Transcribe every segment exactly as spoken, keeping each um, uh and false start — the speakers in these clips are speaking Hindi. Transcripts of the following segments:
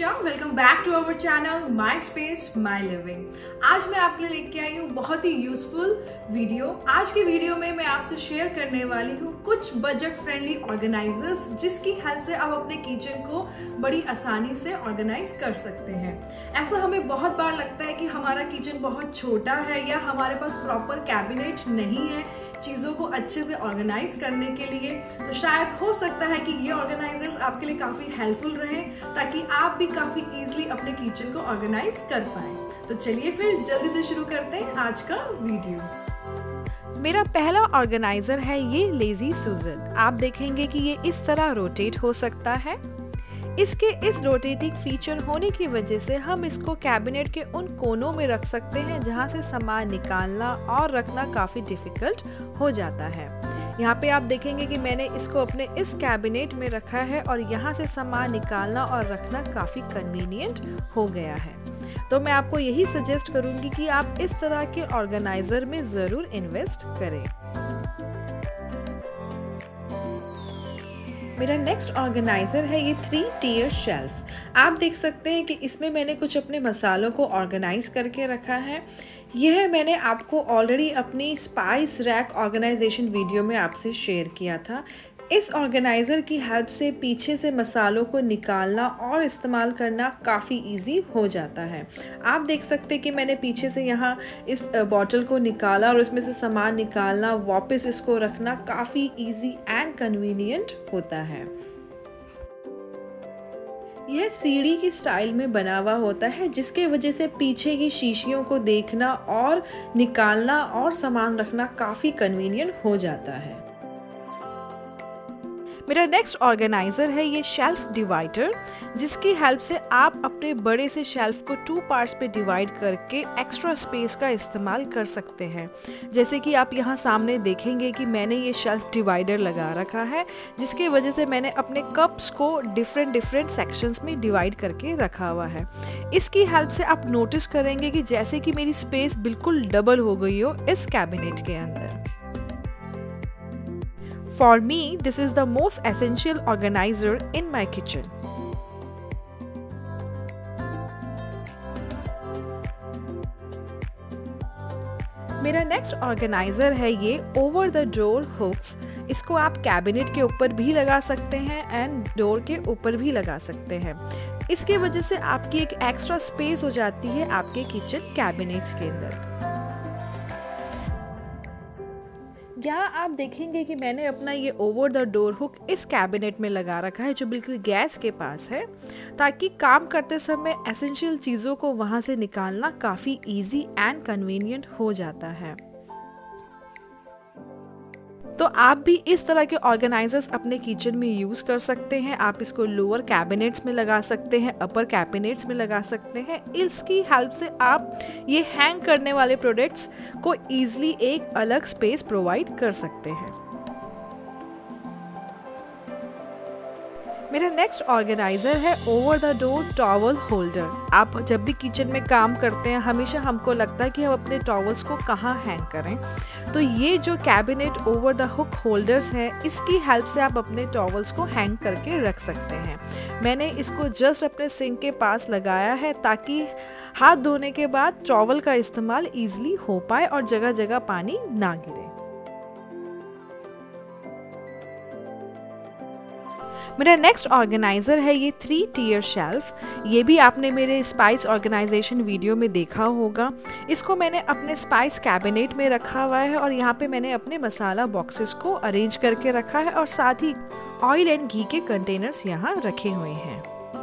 Nisha, welcome back to our channel my space my living. आज मैं आपके लिए लेके आई हूँ बहुत ही यूजफुल वीडियो। आज की वीडियो में मैं आपसे शेयर करने वाली हूँ कुछ बजट फ्रेंडली ऑर्गेनाइजर्स जिसकी हेल्प से आप अपने किचन को बड़ी आसानी से ऑर्गेनाइज कर सकते हैं। ऐसा हमें बहुत बार लगता है कि हमारा किचन बहुत छोटा है या हमारे पास प्रॉपर कैबिनेट नहीं है चीज़ों को अच्छे से ऑर्गेनाइज करने के लिए, तो शायद हो सकता है कि ये ऑर्गेनाइजर्स आपके लिए काफ़ी हेल्पफुल रहे ताकि आप भी काफ़ी इजीली अपने किचन को ऑर्गेनाइज कर पाएं। तो चलिए फिर जल्दी से शुरू करते हैं आज का वीडियो। मेरा पहला ऑर्गेनाइजर है ये लेजी सुजन। आप देखेंगे कि ये इस तरह रोटेट हो सकता है। इसके इस रोटेटिंग फीचर होने की वजह से हम इसको कैबिनेट के उन कोनों में रख सकते हैं जहां से सामान निकालना और रखना काफ़ी डिफ़िकल्ट हो जाता है। यहाँ पे आप देखेंगे कि मैंने इसको अपने इस कैबिनेट में रखा है और यहाँ से सामान निकालना और रखना काफ़ी कन्वीनियंट हो गया है। तो मैं आपको यही सजेस्ट करूँगी कि आप इस तरह के ऑर्गेनाइज़र में ज़रूर इन्वेस्ट करें। मेरा नेक्स्ट ऑर्गेनाइज़र है ये थ्री टियर शेल्फ। आप देख सकते हैं कि इसमें मैंने कुछ अपने मसालों को ऑर्गेनाइज करके रखा है। यह मैंने आपको ऑलरेडी अपनी स्पाइस रैक ऑर्गेनाइजेशन वीडियो में आपसे शेयर किया था। इस ऑर्गेनाइज़र की हेल्प से पीछे से मसालों को निकालना और इस्तेमाल करना काफ़ी इजी हो जाता है। आप देख सकते हैं कि मैंने पीछे से यहाँ इस बॉटल को निकाला और उसमें से सामान निकालना, वापस इसको रखना काफ़ी इजी एंड कन्वीनियंट होता है। यह सीढ़ी की स्टाइल में बना हुआ होता है जिसके वजह से पीछे की शीशियों को देखना और निकालना और सामान रखना काफ़ी कन्वीनियंट हो जाता है। मेरा नेक्स्ट ऑर्गेनाइज़र है ये शेल्फ डिवाइडर, जिसकी हेल्प से आप अपने बड़े से शेल्फ को टू पार्ट्स पे डिवाइड करके एक्स्ट्रा स्पेस का इस्तेमाल कर सकते हैं। जैसे कि आप यहाँ सामने देखेंगे कि मैंने ये शेल्फ डिवाइडर लगा रखा है जिसकी वजह से मैंने अपने कप्स को डिफरेंट डिफरेंट सेक्शंस में डिवाइड करके रखा हुआ है। इसकी हेल्प से आप नोटिस करेंगे कि जैसे कि मेरी स्पेस बिल्कुल डबल हो गई हो इस कैबिनेट के अंदर। For me, this is the most essential organizer in my kitchen. मेरा नेक्स्ट ऑर्गेनाइज़र है ये ओवर द डोर हुक्स। इसको आप कैबिनेट के ऊपर भी लगा सकते हैं एंड डोर के ऊपर भी लगा सकते हैं। इसके वजह से आपकी एक एक्स्ट्रा स्पेस हो जाती है आपके किचन कैबिनेट्स के अंदर। यहाँ आप देखेंगे कि मैंने अपना ये ओवर द डोर हुक इस कैबिनेट में लगा रखा है जो बिल्कुल गैस के पास है, ताकि काम करते समय एसेंशियल चीज़ों को वहाँ से निकालना काफ़ी इजी एंड कन्वीनियंट हो जाता है। तो आप भी इस तरह के ऑर्गेनाइजर्स अपने किचन में यूज़ कर सकते हैं। आप इसको लोअर कैबिनेट्स में लगा सकते हैं, अपर कैबिनेट्स में लगा सकते हैं। इसकी हेल्प से आप ये हैंग करने वाले प्रोडक्ट्स को ईजिली एक अलग स्पेस प्रोवाइड कर सकते हैं। मेरा नेक्स्ट ऑर्गेनाइज़र है over the door towel holder. आप जब भी किचन में काम करते हैं हमेशा हमको लगता है कि हम अपने टॉवल्स को कहाँ हैंग करें, तो ये जो cabinet over the hook holders हैं इसकी हेल्प से आप अपने टॉवल्स को हैंग करके रख सकते हैं। मैंने इसको जस्ट अपने सिंक के पास लगाया है ताकि हाथ धोने के बाद टॉवल का इस्तेमाल ईजिली हो पाए और जगह जगह पानी ना गिरे। मेरा नेक्स्ट ऑर्गेनाइज़र है ये थ्री टियर शेल्फ। ये भी आपने मेरे स्पाइस ऑर्गेनाइजेशन वीडियो में देखा होगा। इसको मैंने अपने स्पाइस कैबिनेट में रखा हुआ है और यहाँ पे मैंने अपने मसाला बॉक्सेस को अरेंज करके रखा है और साथ ही ऑयल एंड घी के कंटेनर्स यहाँ रखे हुए हैं।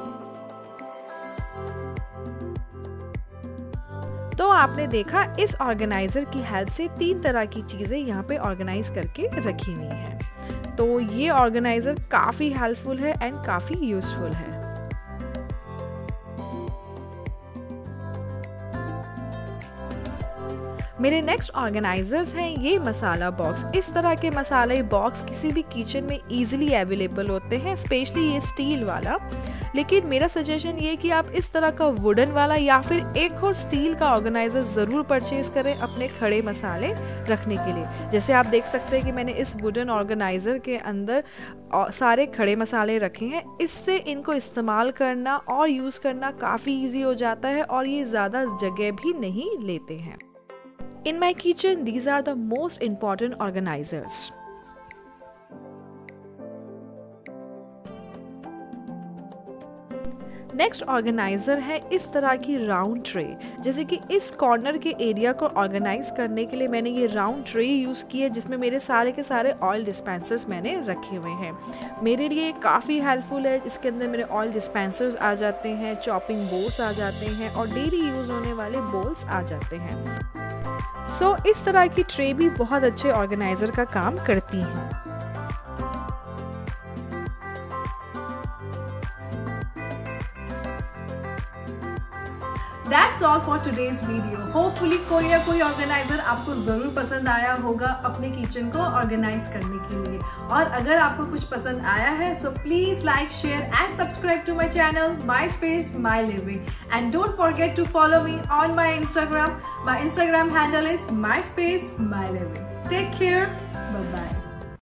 तो आपने देखा इस ऑर्गेनाइज़र की हेल्प से तीन तरह की चीज़ें यहाँ पे ऑर्गेनाइज करके रखी हुई हैं। तो ये ऑर्गेनाइज़र काफ़ी हेल्पफुल है एंड काफ़ी यूज़फुल है। मेरे नेक्स्ट ऑर्गेनाइजर्स हैं ये मसाला बॉक्स। इस तरह के मसाले बॉक्स किसी भी किचन में इजीली अवेलेबल होते हैं, स्पेशली ये स्टील वाला। लेकिन मेरा सजेशन ये कि आप इस तरह का वुडन वाला या फिर एक और स्टील का ऑर्गेनाइजर ज़रूर परचेज करें अपने खड़े मसाले रखने के लिए। जैसे आप देख सकते हैं कि मैंने इस वुडन ऑर्गेनाइजर के अंदर सारे खड़े मसाले रखे हैं। इससे इनको इस्तेमाल करना और यूज़ करना काफ़ी ईजी हो जाता है और ये ज़्यादा जगह भी नहीं लेते हैं। In my kitchen, these are the most important organizers. Next organizer है इस तरह की राउंड ट्रे। जैसे कि इस कॉर्नर के एरिया को ऑर्गेनाइज करने के लिए मैंने ये राउंड ट्रे यूज़ की है, जिसमें मेरे सारे के सारे ऑयल डिस्पेंसर्स मैंने रखे हुए हैं। मेरे लिए काफ़ी हेल्पफुल है। इसके अंदर मेरे ऑयल डिस्पेंसर्स आ जाते हैं, चॉपिंग बोर्ड्स आ जाते हैं और डेली यूज़ होने वाले बोल्स आ जाते हैं। सो so, इस तरह की ट्रे भी बहुत अच्छे ऑर्गेनाइजर का काम करती हैं। That's all for today's video. Hopefully कोई ना कोई ऑर्गेनाइजर आपको जरूर पसंद आया होगा अपने किचन को ऑर्गेनाइज करने के लिए। और अगर आपको कुछ पसंद आया है so please like, share and subscribe to my channel my space my living, and don't forget to follow me on my Instagram. My Instagram handle is my space my living. Take care, bye bye.